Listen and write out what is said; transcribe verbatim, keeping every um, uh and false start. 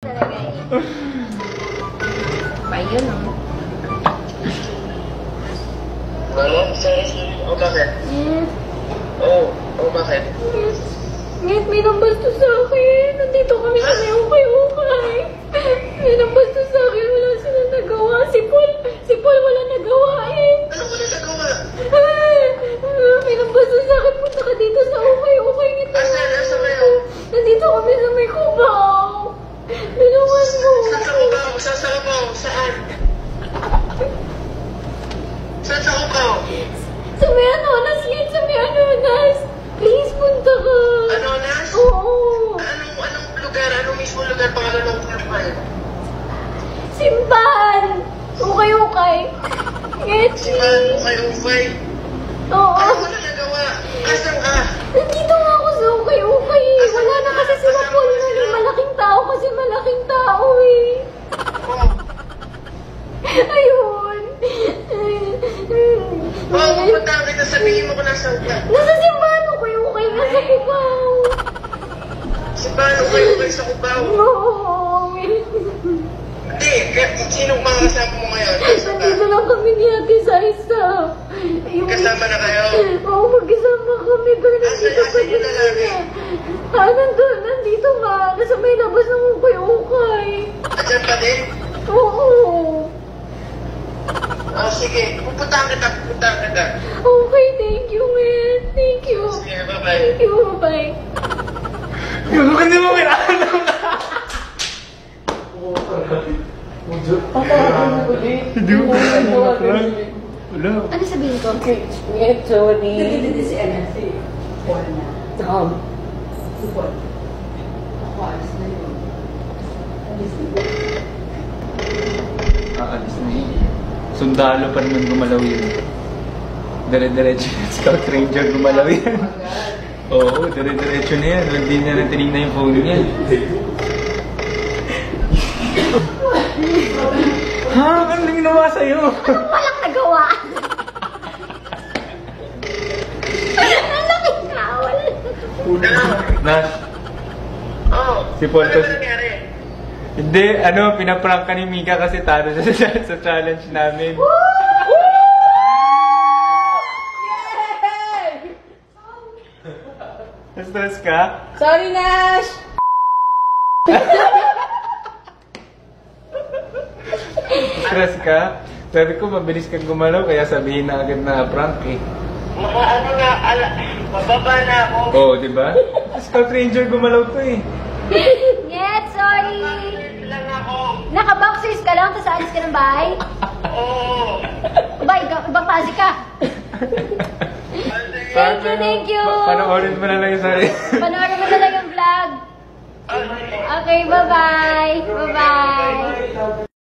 Talaga eh. Pa yun, no? Ano? Sorry, sorry. O, bakit? Yes. Oo. O, bakit? Yes. Ngayon may nambastos sa akin. Nandito kami sa may ukay-ukay. May nambastos sa akin. Wala silang nagawa. Si Paul, si Paul wala nagawa eh. Ano wala nagawa? May nambastos sa akin. Punta ka dito sa ukay-ukay. Asan? Asan kayo? Nandito kami sa may kubaw. Tulungan mo. Saan sa kubaw? Saan sa kubaw? Saan? Saan sa kubaw? Sa may Anonas, Lid. Sa may Anonas. Please, punta ka. Anonas? Oo. Anong, anong lugar? Anong mismo lugar? Pangalan ng kumpay? Simban. Ukay-ukay. Get Si Manu kay Ufay. Oo. Ano wala nagawa? Asan ka? Nandito nga ako sa ukay-ukay. Wala na kasi sila Paul na yung malaking tao kasi malaking tao eh. Oh. Ayun. Oh, pupunta kita. Sabihin mo kung nasaan ka. Nasa simbahan ukay-ukay nga sa kubaw. Si Manu kay Ufay sa kubaw. Oo. Hindi. Kaya- Sinong mga kasama mo ngayon? Nasaan ka? Nandito lang kami ni Ate Saisa. Yung... Kasama na kayo? Oo, magkasama kami. Pero nandito Asan- pa asan din yung lalaki? sila. Ah, nandun. Nandito nga. Nasa may labas ng ukay-ukay. Andyan pa din? Oo. Oh, sige. Pupuntahan kita. Pupuntahan kita. Okay, thank you, man. Thank you. Sige, bye-bye. Thank you, bye. Yung hindi mo kinaalam na. Hindi mo kinaalam na. Wala. Ano sabihin ko? Ngayon, sorry. Nagdididi si ano, si Paul na. Tom. Si Paul. Ako, alis na yun. Alis na yun. Aalis na yun. Sundalo pa naman gumalaw yun. Dire-diretso yun. Scout Ranger gumalaw yan. Oo, dire-diretso na yan. Hindi niya na tinignan yung phone niya. Ha? Ano ginawa sa'yo? Walang nagawa. Ang laki ka. Walang Nash, Oh. Si Paul Ano to- ba nangyari? hindi, ano, pinaprank ka ni Mika kasi talo sa, sa challenge namin. Na-stress ka? Sorry, Nash! Stress ka? Sabi ko, mabilis kang gumalaw, kaya sabihin na agad na prank eh. Mga ano na, ala, mababa na ako. Oo, oh, di ba? Scout Ranger gumalaw to eh. Yes, sorry. Bakit lang ako? Naka-boxers ka lang, tapos alis ka ng bahay? Oo. Ba, ibang, ibang klase ka. Thank you, thank you. Pa- panoorin mo na lang yung sorry. Panoorin mo na lang yung vlog. Okay, bye-bye. Bye-bye.